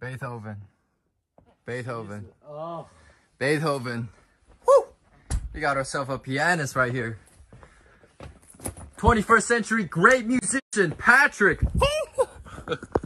Beethoven. Beethoven. Oh. Beethoven. Woo! We got ourselves a pianist right here. 21st century great musician, Patrick.